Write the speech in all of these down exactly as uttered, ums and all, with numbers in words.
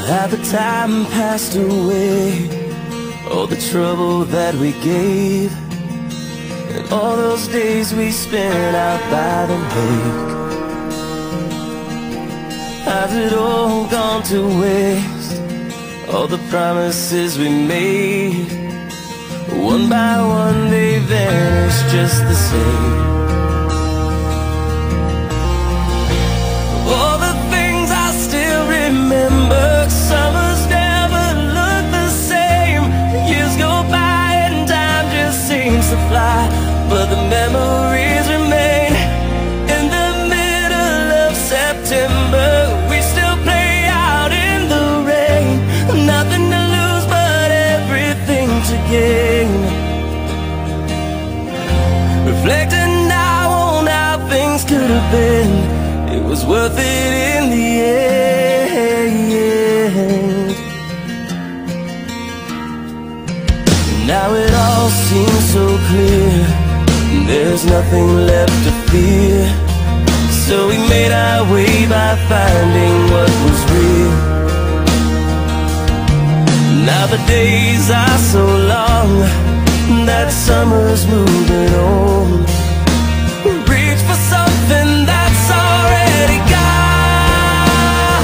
Had the time passed away, all the trouble that we gave, and all those days we spent out by the lake, has it all gone to waste? All the promises we made, one by one they vanish just the same. All the things I still remember, summers never look the same. Years go by and time just seems to fly, but the memories remain. In the middle of September, we still play out in the rain. Nothing to lose but everything to gain. Reflecting now on how things could have been, it was worth it in the end. Now it all seems so clear, there's nothing left to fear. So we made our way by finding what was real. Now the days are so long, that summer's moving on. Reach for something that's already gone,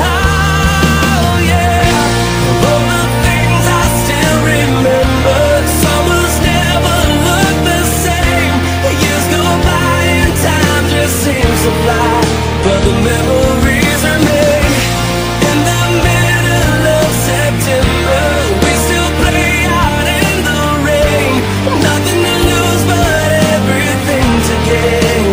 yeah. All the things I still remember, summers never look the same. Years go by and time just seems to fly, but the memories remain. In the middle of September, we still play out in the rain. Nothing to lose but everything to gain.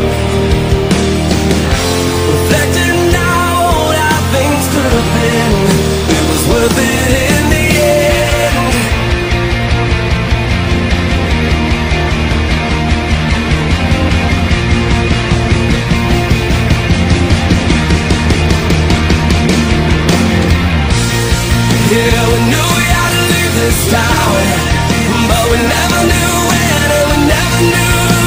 Reflecting now on how things could have been, it was worth it in the end. Yeah, we knew we had to leave this town, but we never knew when, and we never knew